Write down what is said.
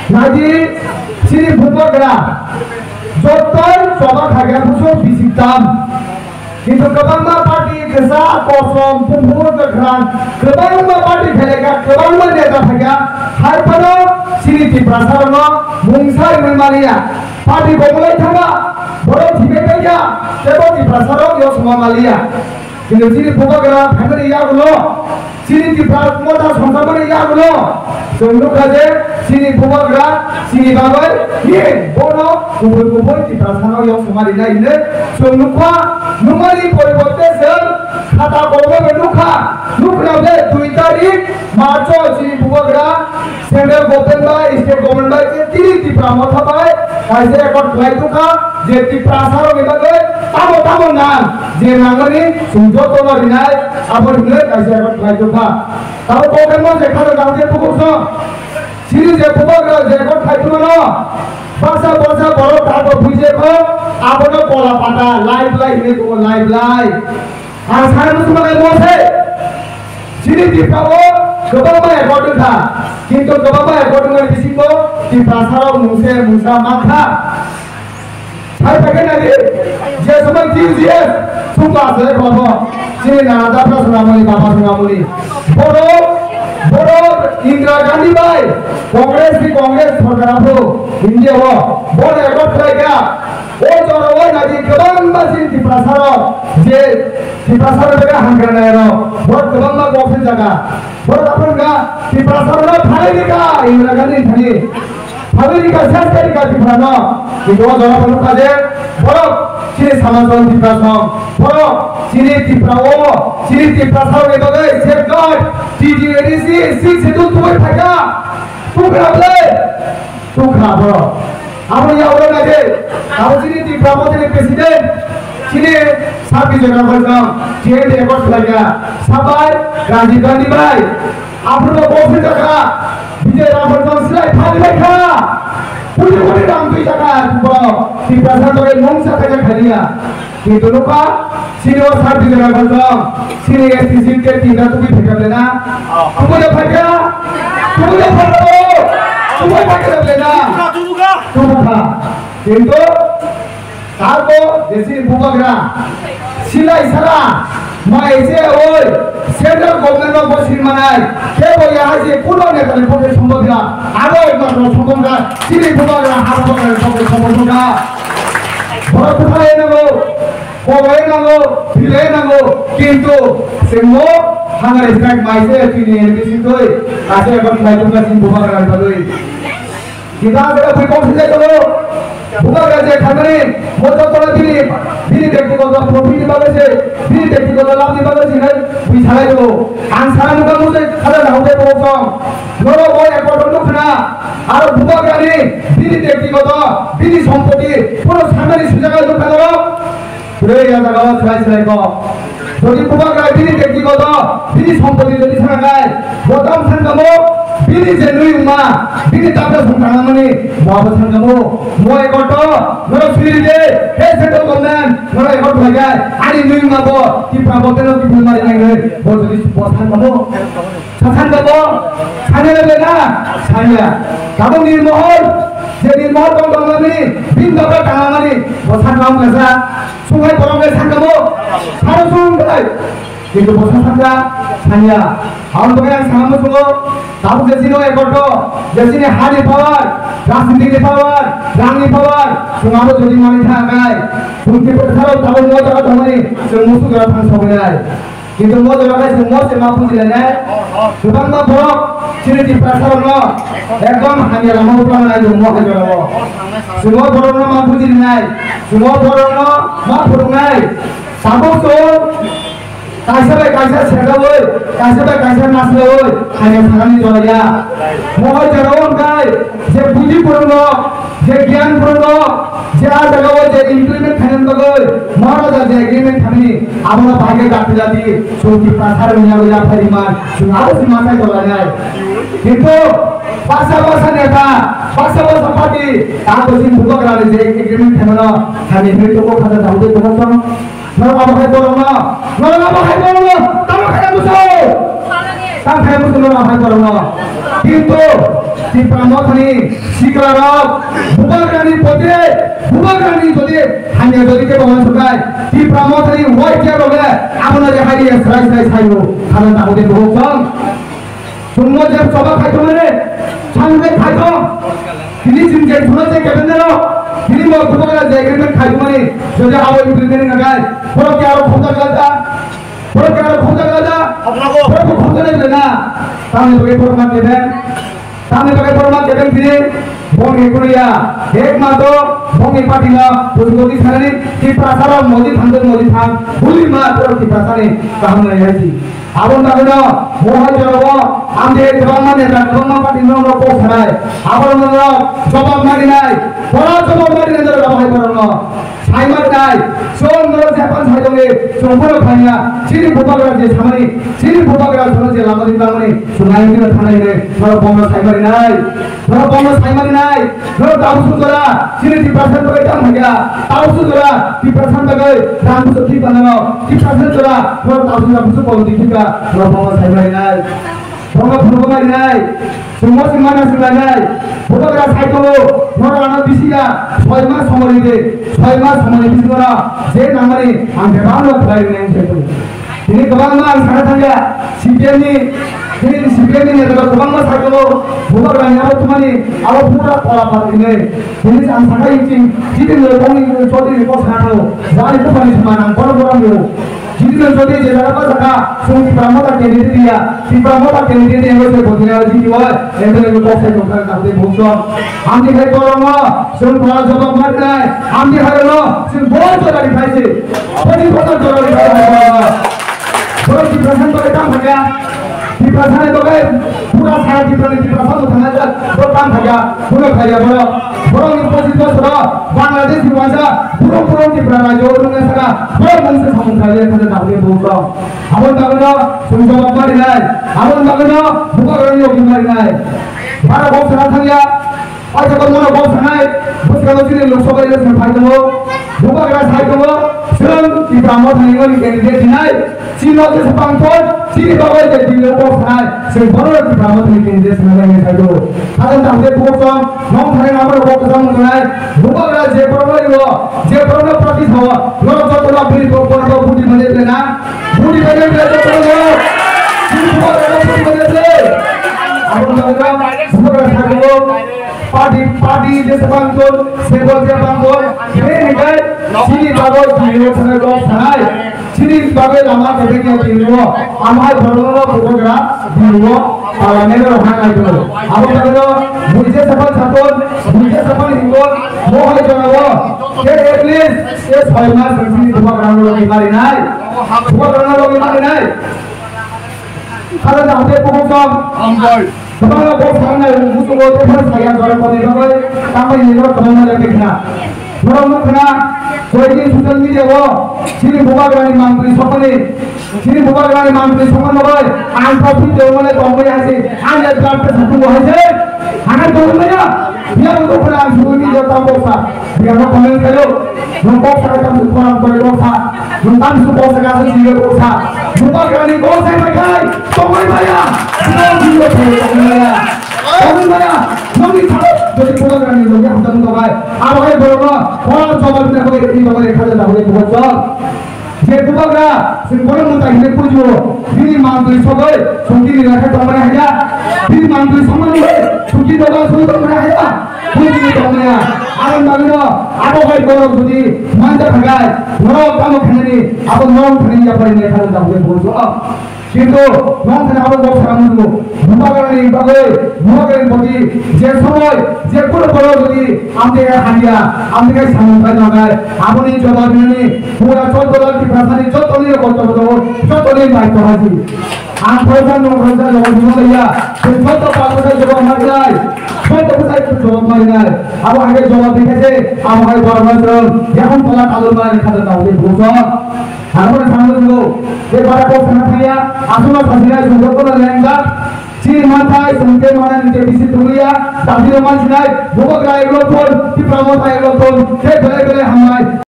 Lagi sini bubur gerak, jodoh coba kagak busuk bisitam. Itu kebangga parti kesa kosong bubur gerak, kebangga parti belega, kebangga neta kagak. Hai pada sini di prasarana mungsai memalia, parti bomulai thaga, bodoh tiga kaya, coba di prasarana yo semua malia. Itu sini bubur gerak, family ya gulo. Sini di prasarana sampai ya gulo. Sungguh saja sini bubur gerak, sini bagai, ye bono kubur di prasarana yang semua ini, sungguh kuah numari poribote ser kata kolom benuka, nukna be 2 tarik March sini bubur gerak, central government by state government by tiri di pramotha by, kaise ekor kelai tuka, je di prasarana bagai, tamu nang, je nangani sungguh tono rinai, abon ini kaise ekor kelai tuka, tahu government je kalau dah je bubur so. Sini je bubur gerak je ekor kelai tuka no. Bangsa baru tahu bujang ko, apa no pola pada live ini tu live. Asal itu semua emosi. Sini di kau, kebaba ekor tu Kintu kebaba ekor tu di sini di pasar musa maka. Saya pakai lagi. Dia semua dia suka saya kau. Sini nada plus ramai bapa ramai. Bodoh Indira Gandhi bay, Kongres program pro, India wo, bodoh ekor kerja, joro nanti kebang masih di prasarana, je di prasarana mereka hanggar nero, bodoh kebang mah office jaga, bodoh apa enggak di prasarana Bhale nikah, Indira Gandhi tadi, Bhale nikah siapa nikah di prasarana, di dua joro penuh kaje, bodoh sini sama sama di prasarana, bodoh sini di prawo, sini di prasarana itu guys, safeguard. TGADC 6 itu tuh thaga tuh keraple tuh kerapro apa yang orang aja tahu sini di Prabowo ini presiden sini sapi jaga kerja dia rekod lagi sabar Rajiv Gandhi bay apa tuh office jaga Vijay Raghunathan silai phali lekha puji ram tuh jaga di prasarana tuh mungsa kaja khaliya itu lupa sini वो साथ भी जगह करता sini STC के तीन रातों की फिकर लेना तुम्हें फटका लेना तुम्हें किंतु ताको जैसे बुबगरा सिला इसरा मैं ऐसे और सेंट्रल गवर्नमेंट में बसिर मनाए क्या वो यहाँ से कुलों ने कल फोटे संबंधिया आगे एक बार संबंधिया सिली बुबगरा हाथ पकड़ फोटे संबंधिया बहुत सारे नगो Pokoknya nanggo, pilih nanggo, kintu semua hangar strike maise kini di situ, kasih akan maju ke sini bukan kerana itu. Kita ada berkompetisi kalau bukan kerja kami, motor kalau bini dekti kalau profit bagus sih, bini dekti kalau lav bagus sih, bicara itu, ansar juga mesti ada dah udah bohong. Kalau boy ekor itu kena, ada bukan kerja bini dekti kalau bini sompoti, pun sampai di sini itu kalau Pura ya jaga selai ko. Jadi bukan kerja bini dekti kalau bini sompoti jadi sangai, botam sangamu, bini jenui rumah, bini tabrak sangkang mani, mau sangamu, mau ekor to, mau sendiri deh, seto government, mau ekor lagi, hari ini rumah bo, di Prabowo itu di rumah yang ini, mau jadi sangamu, sangamu, sangat benar, sangat, kamu ni mohon, jadi mohon tolong kami, bini tabrak tangan mani, mau sangamu kesa, sungai korong kesa sangamu, harus sungai. Itu bosan saja, hanya. Awal tu yang sama semua, tahu jadi no ekor to, jadi ni hari power, rasmi power, rangi power, semua tu jadi mana jangan. Mungkin bersama tahu semua jaga tu mana, semua tu jaga pun semua. Itu semua jaga semua semua pun jaga. Bukan tak boleh, sini di prasarana, ekam hanya lama pulang lagi semua jaga. Semua orang mampu jaga, semua orang mampu jaga. Sabuk tu. Kaisa serga boy, kaisa nasle boy, hanya sangat itu aja. Mohon jarawan kai, je budi purno, je gian purno, je ada boy, je implement khanan boy, mana ada je agreement khani, abang pakai kat jadi, so di pasar punya punya periman, harus dimana itu aja. Itu pasal neta, pasal parti, aku sih bukan kerana je agreement khanan, kami itu kok kata tahu tu kosong. Nggak apa-apa corona, tamu kayak musuh, nggak apa-apa corona, gitu, ti pramotani sikarok bubagrani pote bubagrani jodi hanya jodi ke bawan sukai ti pramotani white chair ole abona je hari sai sayo kala ta hode bojong sunmo je soba khaito mane sangbe khaito তিনি চিন্তা শুনেছে কেমন জানো তিনি মো বুবাগ্রা জায়গায় খাইতো মানে যদি আওয়াজ দিতে নাগায় বড় কি আরো খোঁজা গাদা আপনাকে বড় খোঁজা নেবে না সামনে তোকে ফরমান দেবেন তিনি বঙ্গে কোরিয়া একমাত্র বঙ্গে পাটিলা প্রতিগতি ছাড়ানি কি প্রাসার মোদি থান ভুলি মা তোর কি প্রাসারে কাম নাই আছি আবন দাবন মোহাই জরব আমদে জবান নেতা জবান পাটি নন কো ছাড়ায় আবন জবাব মারি নাই বড় জবাব মারি নাই জবাব করন সাইমার নাই সুন্দর জাপান সাইদলে সম্পূর্ণ খাইয়া চিনি বুবাগ্রা যে সামনে চিনি বুবাগ্রা শুনে যে লামাদি লামানি সুনাই দিন থানাই রে বড় বঙ্গ সাইমারি নাই বড় দাউসু করা চিনি 3% করে দাম হইয়া দাউসু করা 3% করে দাম সত্যি বানানো 3% করা বড় দাউসু বড় দিকা বড় বঙ্গ সাইমারি নাই বঙ্গ ফুলমারি নাই সমস্ত মানুষ নাই বুবাগ্রা সাইদলো বড় আনা বিসিয়া 6 মাস সময় দিতে 6 মাস সময় দিতে করা যে নামারে আম বেবানো খাই নাই সেটা ini kebang mas sana tanya CPM ini ada kebang mas kalau bukan orang yang apa cuma ni awak pura pola pola ini jangan sangat incing jadi orang ini jadi kau sana jadi itu paling semangat orang itu jadi jadi jadi apa sahaja semua pramota candidate dia si pramota candidate yang itu berjaya jadi wah yang itu kau saya tukar nanti bukan ambil hai orang mah semua jawab mana ambil hai lo semua jawab di mana sih apa jawab di mana बड़ा depression तो काम हो गया depression है तो गए पूरा सारा डिप्रेशन तो थाना जा तो काम हो गया पूरा खाया बड़ा इंपोजिट तो सरा बांग्लादेश की भाषा पूरा डिप्रेशन जो उन्होंने सका बड़ा मन से समझा लिया था ना ये बोलता अपन तगड़ा सुनजो बाबा नहीं अपन तगड़ा बुका करने योग्य नहीं बारह बहुत सारा था गया आज जब उन्होंने बहुत सारा है बस कल उसी ने लोकसभा इलेक्शन फाइट हो बुका करा फाइट हो सिर्फ की ब्राह्मण थाने में कैंडिडेट नहीं चीन के सपांगोन चीन बाबा के दिल्ली को खाए से बड़ो की ब्राह्मण थाने कैंडिडेट में फाइट हो आदम ताके पोकम नों थाने नामर को कसम बनाए बुका करा जे प्रॉब्लम प्रति हो लोग जो तो अपनी को बूटी बने लेना बूटी बने ले तो चीन बुका करा बूटी बने ले अब लगा बुका करा पार्टी जैसे बांगोन सेवल के बांगोन ये निकाय चीनी बाबा दिल्ली थाने को खाए चीनी बाबा लामा के के दिल्ली आमाय बड़ो बुका दिल्ली नेगर हाना जो अब लगा मुझे सफल हिंगोन मोह जनावो के एटलीस्ट ये 6 मास रखनी बुका करानो बीमारी নাই बुका करानो बीमारी নাই खाला जाते पोकम अंबल Sebab bos sana musuh bos itu saya jual pada orang kami ini orang kemana lagi kena, orang kena, soalnya sosial media sini buka kerana mantri sokoni, sini buka kerana mantri sokoni orang, antrofit orang ni orang yang sih, anda jual satu orang sih, anda jual mana? Dia untuk orang suku ni jual tak bosa, dia nak komen kalau, nampak saya kamu orang boleh bosa, nampak suku bosa kamu sih bosa, buka kerana kau saya pakai, sokoni mana? नौकरी खाओ जो पूरा करने लोग हम तक तो भाई आप भाई बोलो कौन जॉब में कोई इतनी जॉब देखा जाता है बहुत जॉब ये बुबाग्रा सिंपल मुद्दा है कुछ जो बिनी मांगली सबे छुट्टी नहीं रखे तो हमारे है बिनी मांगली समझ लो छुट्टी तो बात सुन तो हमारे है कुछ नहीं तो हमारे आराम मांगलो आप भाई बोलो छुट्टी मांझा भगाए नौ काम खाने आप नौ खाने या पर नहीं खाता है बहुत जॉब কিন্তু নন থানা আবার বক্স রামু বুবাগানি বাগে বুবাগানি বদি যে সময় যে কোন বড় যদি আমাদের হানিয়া আমাদের সামনে লাগায় আপনি জবাব দিনে পুরো 14 লাখ প্রশাসনিক যতনি কর্তব্য যতনি দায়িত্ব আছে আম প্রধান নগরজা জবাব দিয়া যত পাবো জবাব মারলাই যত কোথায় জবাব মারলাই আবার আগে জবাব দিতেছে আমার বড় এখন তোলা কালো মারে খাতা দাও বুঝো আমরা সামনে গো যে বড় বক্স না থাইয়া আসুন ফাসিলা যতন লেঙ্গা চীন মাথায় সঙ্গে মানা নিতে বিসি তুলিয়া তাদের মাঝ নাই বুবক রায় লোকন কি প্রমোদ আয় লোকন সে বেলে বেলে হামায়